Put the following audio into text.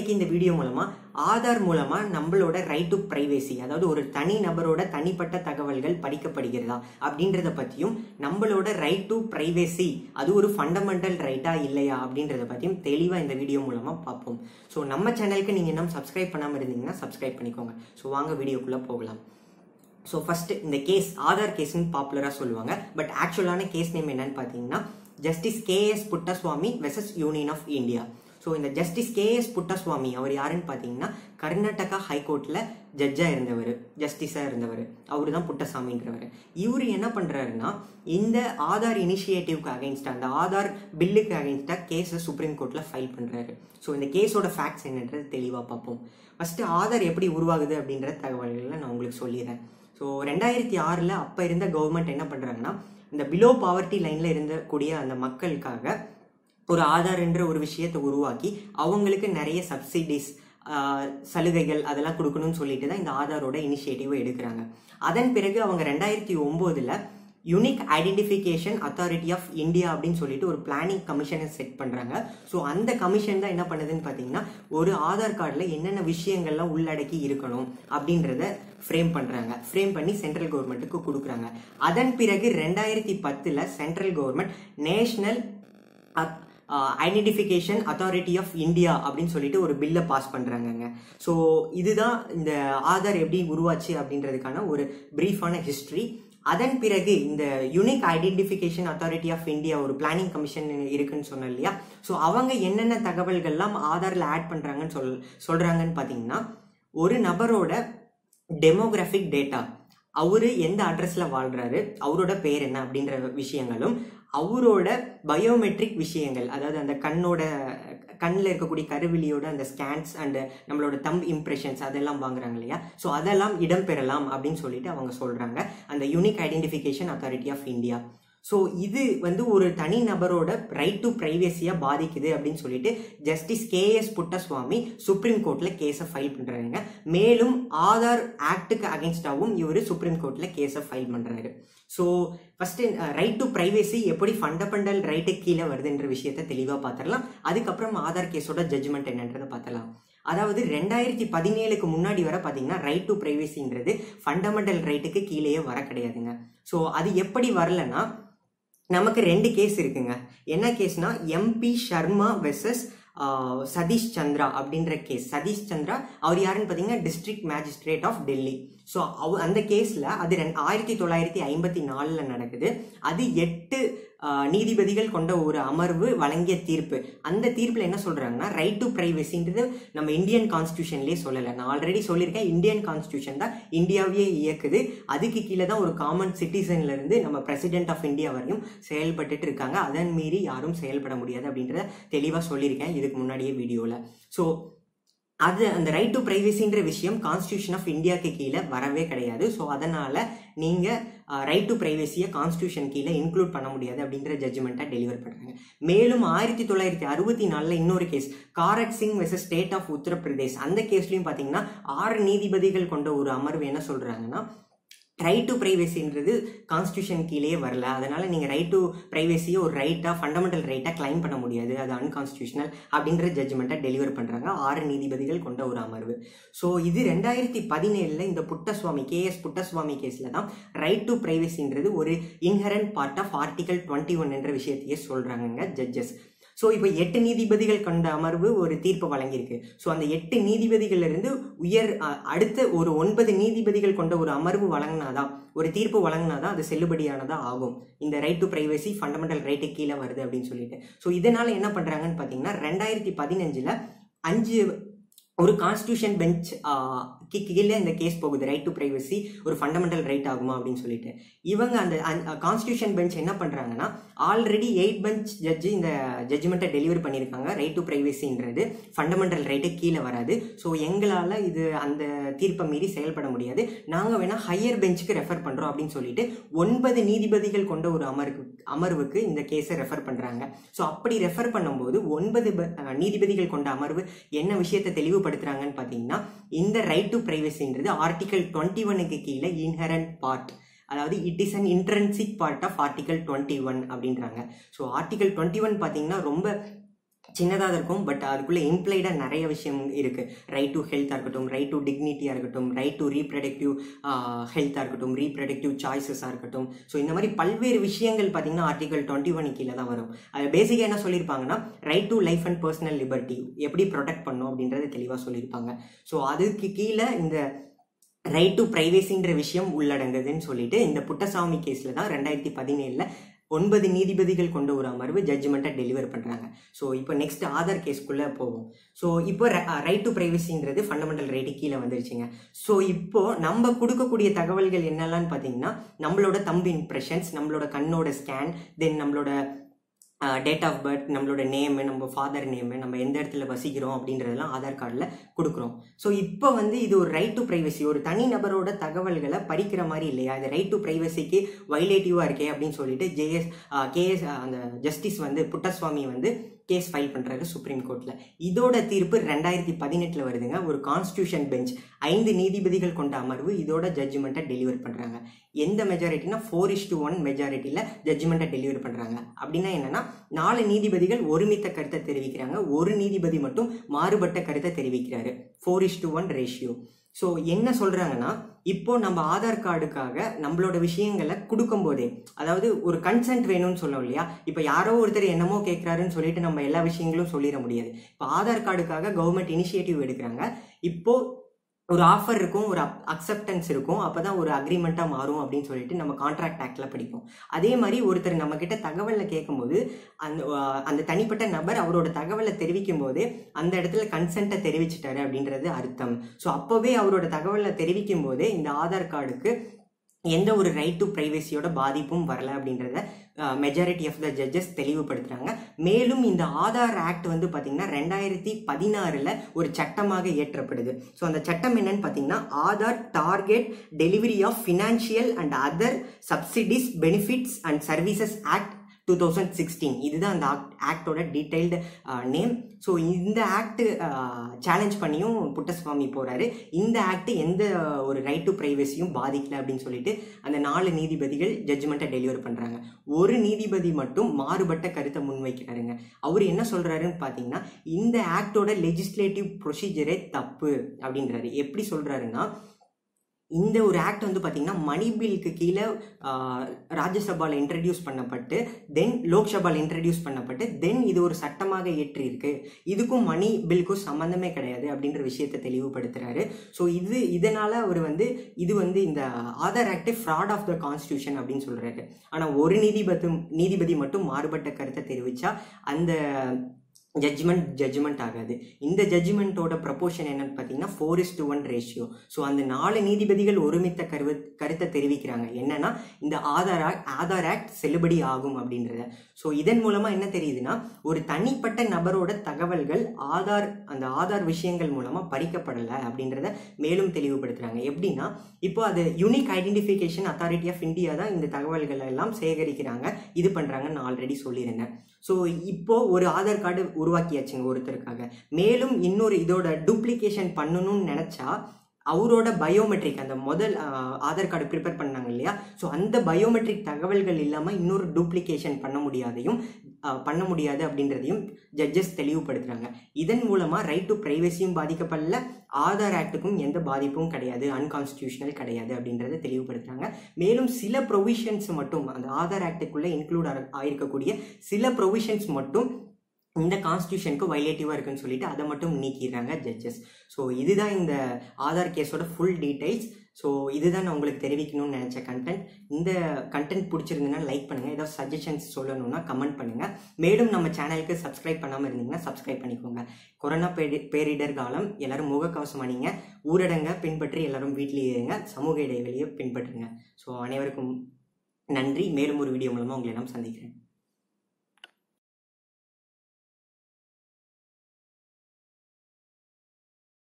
இன்னைக்கு இந்த வீடியோ மூலமா ஆதார் மூலமா நம்மளோட ரைட் டு பிரைவேசி, அதாவது ஒரு தனி நபரோட தனிப்பட்ட தகவல்கள் படிக்கப்படுகிறதா அப்படின்றத பத்தியும், நம்மளோட ரைட் டு பிரைவேசி அது ஒரு ஃபண்டமெண்டல் ரைட்டா இல்லையா அப்படின்றத பத்தியும் தெளிவா இந்த வீடியோ மூலமா பார்ப்போம். ஸோ நம்ம சேனலுக்கு நீங்க இன்னும் சப்ஸ்கிரைப் பண்ணாம இருந்தீங்கன்னா சப்ஸ்கிரைப் பண்ணிக்கோங்க. ஸோ வாங்க வீடியோக்குள்ள போகலாம். ஸோ ஃபர்ஸ்ட் இந்த கேஸ் ஆதார் கேஸ்ன்னு பாப்புலரா சொல்லுவாங்க. பட் ஆக்சுவலான கேஸ் நேம் என்னன்னு பார்த்தீங்கன்னா justice KS Puttaswamy versus union of India. So இந்த ஜஸ்டிஸ் KS புட்டஸ்வாமி அவர் யாருன்னு பார்த்தீங்கன்னா கர்நாடகா ஹைகோர்ட்ல ஜட்ஜா இருந்தவர், ஜஸ்டிஸா இருந்தவர். அவரு தான் புட்டசாமின்றவர். இவரு என்ன பண்றாருன்னா இந்த ஆதார் இனிஷியேட்டிவ்க்கு அகைன்ஸ்டா, அந்த ஆதார் பில்லுக்கு அகைன்ஸ்டா கேஸை சுப்ரீம் கோர்ட்ல ஃபைல் பண்றாரு. ஸோ இந்த கேஸோட ஃபேக்ட்ஸ் என்னன்றது தெளிவா பார்ப்போம். ஃபர்ஸ்ட் ஆதார் எப்படி உருவாகுது அப்படின்ற தகவல்களை நான் உங்களுக்கு சொல்லிடுறேன். ஸோ 2006 அப்போ இருந்த கவர்மெண்ட் என்ன பண்ணுறாங்கன்னா இந்த பிலோ பாவர்ட்டி லைனில் இருந்தக்கூடிய அந்த மக்களுக்காக ஒரு ஆதார் என்ற ஒரு விஷயத்தை உருவாக்கி அவங்களுக்கு நிறைய சப்சிடிஸ், சலுகைகள் அதெல்லாம் கொடுக்கணும்னு சொல்லிட்டு தான் இந்த ஆதாரோட இனிஷியேட்டிவை எடுக்கிறாங்க. அதன் பிறகு அவங்க 2009 unique identification authority of India அப்படின்னு சொல்லிட்டு ஒரு பிளானிங் கமிஷனை செட் பண்றாங்க. ஸோ அந்த கமிஷன் தான் என்ன பண்ணுதுன்னு பார்த்தீங்கன்னா ஒரு ஆதார் கார்டில் என்னென்ன விஷயங்கள்லாம் உள்ளடக்கி இருக்கணும் அப்படின்றத ஃப்ரேம் பண்றாங்க. ஃப்ரேம் பண்ணி சென்ட்ரல் கவர்மெண்ட்டுக்கு கொடுக்குறாங்க. அதன் பிறகு 2010 central government national identification authority of India அப்படின்னு சொல்லிட்டு ஒரு பில்லை பாஸ் பண்றாங்க. ஸோ இதுதான் இந்த ஆதார் எப்படி உருவாச்சு அப்படின்றதுக்கான ஒரு பிரீஃபான ஹிஸ்டரி. அதன் பிறகு இந்த unique identification authority of India ஒரு பிளானிங் கமிஷன் இருக்குன்னு சொன்னோம் இல்லையா. ஸோ அவங்க என்னென்ன தகவல்கள்லாம் ஆதார்ல ஆட் பண்றாங்கன்னு சொல்றாங்கன்னு பார்த்தீங்கன்னா ஒரு நபரோட டெமோகிராஃபிக் டேட்டா, அவரு எந்த அட்ரஸ்ல வாழ்றாரு, அவரோட பேர் என்ன அப்படின்ற விஷயங்களும், அவரோட பயோமெட்ரிக் விஷயங்கள், அதாவது அந்த கண்ணில் இருக்கக்கூடிய கருவிலியோட அந்த ஸ்கேன்ஸ் அண்ட் நம்மளோட தம்ப் இம்ப்ரெஷன்ஸ் அதெல்லாம் வாங்குறாங்க இல்லையா. ஸோ அதெல்லாம் இடம்பெறலாம் அப்படின்னு சொல்லிட்டு அவங்க சொல்றாங்க அந்த unique identification authority of India. So இது ஒரு தனி நபரோட ரைட் டு பிரைவேசியா பாதிக்குது அப்படின்னு சொல்லிட்டு ஜஸ்டிஸ் KS புட்டஸ்வாமி சுப்ரீம் கோர்ட்ல கேஸை ஃபைல் பண்றாங்க. மேலும் ஆதார் ஆக்டுக்கு அகைன்ஸ்டாவும் இவர் சுப்ரீம் கோர்ட்ல கேஸை ஃபைல் பண்றாரு. So first right to privacy எப்படி ஃபண்டமெண்டல் ரைட்டுக்கு கீழே வருதுன்ற விஷயத்த தெளிவாக பார்த்துடலாம். அதுக்கப்புறம் ஆதார் கேஸோட ஜட்ஜ்மெண்ட் என்னன்றதை பார்த்தலாம். அதாவது 2017 முன்னாடி வர பார்த்தீங்கன்னா ரைட் டு பிரைவேசின்றது ஃபண்டமெண்டல் ரைட்டுக்கு கீழேயே வர கிடையாதுங்க. ஸோ அது எப்படி வரலன்னா நமக்கு 2 கேஸ் இருக்குங்க. என்ன கேஸ்னா MP சர்மா வெர்சஸ் சதீஷ் சந்திரா அப்படின்ற கேஸ். சதீஷ் சந்திரா அவர் யாருன்னு பார்த்தீங்கன்னா district magistrate of Delhi. So அந்த கேஸில் அது 1954 நடக்குது. அது 8 நீதிபதிகள் கொண்ட ஒரு அமர்வு வழங்கிய தீர்ப்பு. அந்த தீர்ப்பில் என்ன சொல்றாங்கன்னா ரைட் டு பிரைவேசின்றது நம்ம இந்தியன் கான்ஸ்டியூஷன்லேயே சொல்லலை. நான் ஆல்ரெடி சொல்லியிருக்கேன், இந்தியன் கான்ஸ்டியூஷன் தான் இந்தியாவையே இயக்குது. அதுக்கு கீழே தான் ஒரு காமன் சிட்டிசன்ல இருந்து நம்ம பிரசிடென்ட் ஆஃப் இந்தியா வரையும் செயல்பட்டு இருக்காங்க. அதன் மீறி யாரும் செயல்பட முடியாது அப்படின்றத தெளிவாக சொல்லியிருக்கேன் இதுக்கு முன்னாடியே வீடியோவில். ஸோ அது அந்த ரைட் டு பிரைவேசின்ற விஷயம் கான்ஸ்டியூஷன் ஆஃப் இந்தியாவுக்கு கீழே வரவே கிடையாது. ஸோ அதனால நீங்க ரைட் டு பிரைவேசியை கான்ஸ்டியூஷன் கீழே இன்க்ளூட் பண்ண முடியாது அப்படின்ற ஜட்ஜ்மெண்ட்டை டெலிவர் பண்றாங்க. மேலும் 1964 இன்னொரு case Kharak Singh versus state of Uttar Pradesh. அந்த கேஸ்லயும் பாத்தீங்கன்னா 6 நீதிபதிகள் கொண்ட ஒரு அமர்வு என்ன சொல்றாங்கன்னா ரைட் டு பிரைவேசின்றது கான்ஸ்டியூஷன் கீழே வரல, அதனால நீங்க ரைட் டு பிரைவேசியை ஒரு ரைட்டா ஃபண்டமெண்டல் ரைட்டா கிளைம் பண்ண முடியாது, அது அன்கான்ஸ்டியூஷனல் அப்படின்ற ஜட்ஜ்மெண்ட்டை டெலிவர் பண்றாங்க 6 நீதிபதிகள் கொண்ட ஒரு அமர்வு. ஸோ இது 2017 இந்த புட்டஸ்வாமி KS புட்டஸ்வாமி கேஸ்ல தான் ரைட் டு பிரைவேசின்றது ஒரு இன்ஹரண்ட் பார்ட் ஆஃப் ஆர்டிகல் 21 என்ற விஷயத்தையே சொல்றாங்க ஜட்ஜஸ். ஸோ இப்போ 8 நீதிபதிகள் கொண்ட அமர்வு ஒரு தீர்ப்பு வழங்கியிருக்கு. ஸோ அந்த 8 நீதிபதிகள்ல இருந்து அடுத்த ஒரு 9 நீதிபதிகள் கொண்ட ஒரு அமர்வு வழங்கினாதான், ஒரு தீர்ப்பு வழங்கினாதான் அது செல்லுபடியானதா ஆகும். இந்த right to privacy fundamental right கீழே வருது அப்படின்னு சொல்லிட்டு. ஸோ இதனால என்ன பண்றாங்கன்னு பார்த்தீங்கன்னா 2015 5 ஒரு கான்ஸ்டியூஷன் பெஞ்ச் கீழே இந்த கேஸ் போகுது. ரைட் டு பிரைவசி ஒரு ஃபண்டமெண்டல் ரைட் ஆகுமா அப்படின்னு சொல்லிட்டு இவங்க அந்த கான்ஸ்டியூஷன் பெஞ்ச் என்ன பண்றாங்கன்னா ஆல்ரெடி 8 பெஞ்ச் ஜட்ஜி இந்த ஜட்ஜ்மெண்ட்டை டெலிவர் பண்ணியிருக்காங்க. ரைட் டு பிரைவசின்றது ஃபண்டமெண்டல் ரைட்டு கீழே வராது. ஸோ எங்களால் இது அந்த தீர்ப்பை மீறி செயல்பட முடியாது, நாங்கள் வேணா ஹையர் பெஞ்சுக்கு ரெஃபர் பண்றோம் அப்படின்னு சொல்லிட்டு 9 நீதிபதிகள் கொண்ட ஒரு அமர்வுக்கு இந்த கேஸை ரெஃபர் பண்றாங்க. ஸோ அப்படி ரெஃபர் பண்ணும்போது 9 நீதிபதிகள் கொண்ட அமர்வு என்ன விஷயத்தை தெளிவுபடுத்துறாங்கன்னு பார்த்தீங்கன்னா இந்த ரைட் டு பிரைவசின்றது ஆர்டிகல் 21க்கு கீழே இன்ஹரண்ட் பார்ட், அதாவது it is an intrinsic part of article 21 அப்படின்றாங்க. ஸோ ஆர்டிகல் 21 பார்த்தீங்கன்னா ரொம்ப சின்னதாக இருக்கும், பட் அதுக்குள்ளே இம்ப்ளைடாக நிறைய விஷயம் இருக்குது. ரைட் டு ஹெல்த்தாக இருக்கட்டும், ரைட் டு டிக்னிட்டியாக இருக்கட்டும், ரைட் டு ரீப்ரொடக்டிவ் ஹெல்த்தாக இருக்கட்டும், ரீப்ரொடக்டிவ் சாய்ஸஸாக இருக்கட்டும். ஸோ இந்த மாதிரி பல்வேறு விஷயங்கள் பார்த்தீங்கன்னா ஆர்டிகல் 21 கீழே தான் வரும். அது பேசிக்காக என்ன சொல்லியிருப்பாங்கன்னா right to life and personal liberty எப்படி ப்ரொடெக்ட் பண்ணணும் அப்படின்றத தெளிவாக சொல்லியிருப்பாங்க. ஸோ அதுக்கு கீழே இந்த ரைட் டு ப்ரைவேசின்ற விஷயம் உள்ளடங்குதுன்னு சொல்லிட்டு இந்த புட்டசாமி கேஸில் தான் 2017 9 நீதிபதிகள் கொண்ட ஒரு அமர்வு ஜட்ஜ்மெண்ட்டை டெலிவர் பண்ணுறாங்க. ஸோ இப்போ நெக்ஸ்ட் ஆதார் கேஸ்க்குள்ளே போவோம். ஸோ இப்போ ரைட் டு ப்ரைவசின்றது ஃபண்டமெண்டல் ரைட்டு கீழே வந்துருச்சுங்க. ஸோ இப்போ நம்ம கொடுக்கக்கூடிய தகவல்கள் என்னெல்லாம்னு பார்த்தீங்கன்னா நம்மளோட தம்பு இம்ப்ரெஷன்ஸ், நம்மளோட கண்ணோட ஸ்கேன், தென் நம்மளோட டேட் ஆஃப் பர்த், நம்மளோட நேமு, நம்ம ஃபாதர் நேமு, நம்ம எந்த இடத்துல வசிக்கிறோம் அப்படின்றதெல்லாம் ஆதார் கார்டில் கொடுக்குறோம். ஸோ இப்போ இது ஒரு ரைட் டு ப்ரைவசி, ஒரு தனி நபரோட தகவல்களை பறிக்கிற மாதிரி இல்லையா, இது ரைட் டு ப்ரைவசிக்கு வைலேட்டிவாக இருக்கே அப்படின்னு சொல்லிட்டு கேஎஸ் அந்த ஜஸ்டிஸ் புட்டசுவாமி கேஸ் ஃபைல் பண்ணுறாரு சுப்ரீம் கோர்ட்டில். இதோட தீர்ப்பு 2018 வருதுங்க. ஒரு கான்ஸ்டியூஷன் பெஞ்ச் 5 நீதிபதிகள் கொண்ட அமர்வு இதோட ஜட்ஜ்மெண்ட்டை டெலிவர் பண்ணுறாங்க. எந்த மெஜாரிட்டினா 4:1 மெஜாரிட்டியில் ஜட்ஜ்மெண்ட்டை டெலிவர் பண்ணுறாங்க. அப்படின்னா என்னன்னா 4 நீதிபதிகள் ஒருமித்த கருத்தை தெரிவிக்கிறாங்க, ஒரு நீதிபதி மட்டும் மாறுபட்ட கருத்தை தெரிவிக்கிறாரு. 4:1 ரேஷியோ. ஸோ என்ன சொல்கிறாங்கன்னா இப்போ நம்ம ஆதார் கார்டுக்காக நம்மளோட விஷயங்களை கொடுக்கும் போதே, அதாவது ஒரு கன்சென்ட் வேணும்னு சொல்லணும் இல்லையா. இப்போ யாரோ ஒருத்தர் என்னமோ கேட்குறாருன்னு சொல்லிட்டு நம்ம எல்லா விஷயங்களும் சொல்லிட முடியாது. இப்போ ஆதார் கார்டுக்காக கவர்மெண்ட் இனிஷியேட்டிவ் எடுக்கிறாங்க. இப்போ ஒரு ஆஃபர் இருக்கும், ஒரு அக்செப்டன்ஸ் இருக்கும், அப்போ தான் ஒரு அக்ரிமெண்ட்டாக மாறும் அப்படின்னு சொல்லிட்டு நம்ம கான்ட்ராக்ட் ஆக்டில் படிப்போம். அதே மாதிரி ஒருத்தர் நம்மக்கிட்ட தகவலில் கேட்கும்போது அந்த தனிப்பட்ட நபர் அவரோட தகவலை தெரிவிக்கும் போதே அந்த இடத்துல கன்சென்ட்டை தெரிவிச்சிட்டாரு அப்படின்றது அர்த்தம். ஸோ அப்போவே அவரோட தகவலை தெரிவிக்கும் போதே இந்த ஆதார் கார்டுக்கு எந்த ஒரு ரைட் டு ப்ரைவசியோட பாதிப்பும் வரல அப்படின்றத மெஜாரிட்டி ஆஃப் த ஜட்ஜஸ் தெளிவுபடுத்துறாங்க. மேலும் இந்த ஆதார் ஆக்ட் பார்த்தீங்கன்னா 2016 ஒரு சட்டமாக இயற்றப்படுது. ஸோ அந்த சட்டம் என்னன்னு பார்த்தீங்கன்னா Aadhaar target delivery of financial and other subsidies benefits and services act 2016. இதுதான் அந்த ஆக்டோட டீடைல்டு நேம். ஸோ இந்த ஆக்ட் சேலஞ்ச் பண்ணியும் புட்டசுவாமி போறாரு. இந்த ஆக்ட் எந்த ஒரு ரைட் டு ப்ரைவசியும் பாதிக்கல அப்படின்னு சொல்லிட்டு அந்த 4 நீதிபதிகள் ஜட்ஜ்மெண்ட்டை டெலிவர் பண்றாங்க. ஒரு நீதிபதி மட்டும் மாறுபட்ட கருத்தை முன்வைக்கிறாருங்க. அவர் என்ன சொல்றாருன்னு பார்த்தீங்கன்னா இந்த ஆக்டோட லெஜிஸ்லேட்டிவ் ப்ரொசீஜரே தப்பு அப்படின்றாரு. எப்படி சொல்றாருன்னா இந்த ஒரு ஆக்ட் பார்த்தீங்கன்னா மணி பில்க்கு கீழே ராஜ்யசபாவில் இன்ட்ரடியூஸ் பண்ணப்பட்டு தென் லோக்சபாவில் இன்ட்ரடியூஸ் பண்ணப்பட்டு தென் இது ஒரு சட்டமாக ஏற்றிருக்கு. இதுக்கும் மணி பில்க்கும் சம்மந்தமே கிடையாது அப்படின்ற விஷயத்தை தெளிவுபடுத்துறாரு. ஸோ இதனால அவர் இது இந்த Aadhaar act fraud of the constitution அப்படின்னு சொல்றாரு. ஆனால் ஒரு நீதிபதி மட்டும் மாறுபட்ட கருத்தை தெரிவிச்சா அந்த ஜட்ஜ்மெண்ட் ஆகாது. இந்த ஜட்ஜ்மெண்ட்டோட ப்ரப்போர்ஷன் என்னன்னு பார்த்தீங்கன்னா 4:1 ரேஷியோ. ஸோ அந்த 4 நீதிபதிகள் ஒருமித்த கருத்தை தெரிவிக்கிறாங்க என்னன்னா இந்த ஆதார் ஆக்ட் செல்லுபடி ஆகும் அப்படின்றத. ஸோ இதன் மூலமா என்ன தெரியுதுன்னா ஒரு தனிப்பட்ட நபரோட தகவல்கள் அந்த ஆதார் விஷயங்கள் மூலமா பறிக்கப்படலை அப்படின்றத மேலும் தெளிவுபடுத்துறாங்க. எப்படின்னா இப்போ அது unique identification authority of India தான் இந்த தகவல்கள் எல்லாம் சேகரிக்கிறாங்க, இது பண்றாங்கன்னு நான் ஆல்ரெடி சொல்லியிருந்தேன். ஸோ இப்போ ஒரு ஆதார் கார்டு உருவாக்கியாச்சுங்க ஒருத்தருக்காக. மேலும் இன்னொரு இதோட டூப்ளிகேஷன் பண்ணணும்னு நினைச்சா அவரோட பயோமெட்ரிக் அந்த முதல் ஆதார் கார்டு ப்ரிப்பேர் பண்ணாங்க இல்லையா, ஸோ அந்த பயோமெட்ரிக் தகவல்கள் இல்லாமல் இன்னொரு டூப்ளிகேஷன் பண்ண முடியாது அப்படின்றதையும் ஜட்ஜஸ் தெளிவுபடுத்துறாங்க. இதன் மூலமா ரைட் டு பிரைவசியும் பாதிக்கப்படல, ஆதார் ஆக்டுக்கும் எந்த பாதிப்பும் கிடையாது, அன்கான்ஸ்டியூஷனல் கிடையாது அப்படின்றத தெளிவுபடுத்துறாங்க. மேலும் சில ப்ரொவிஷன்ஸ் மட்டும் அந்த ஆதார் ஆக்டுக்குள்ள இன்க்ளூட் ஆயிருக்கக்கூடிய சில ப்ரொவிஷன்ஸ் மட்டும் இந்த கான்ஸ்டியூஷனுக்கு வைலேட்டிவாக இருக்குன்னு சொல்லிட்டு அதை மட்டும் நீக்கிடுறாங்க ஜட்ஜஸ். ஸோ இதுதான் இந்த ஆதார் கேஸோட ஃபுல் டீடைல்ஸ். ஸோ இதுதான் நான் உங்களுக்கு தெரிவிக்கணும்னு நினச்ச கண்டென்ட். இந்த கண்டென்ட் பிடிச்சிருந்ததுன்னா லைக் பண்ணுங்கள், ஏதாவது சஜஷன்ஸ் சொல்லணும்னா கமெண்ட் பண்ணுங்கள். மேலும் நம்ம சேனலுக்கு சப்ஸ்கிரைப் பண்ணாமல் இருந்தீங்கன்னா சப்ஸ்கிரைப் பண்ணிக்கோங்க. கொரோனா பேரிடர் காலம், எல்லாரும் முகக்கவசம் அணிங்க, ஊரடங்கை பின்பற்றி எல்லாரும் வீட்டிலேயே இருங்க, சமூக இடைவெளியை பின்பற்றுங்க. ஸோ அனைவருக்கும் நன்றி. மேலும் ஒரு வீடியோ மூலமாக உங்களை எல்லாம் சந்திக்கிறேன்.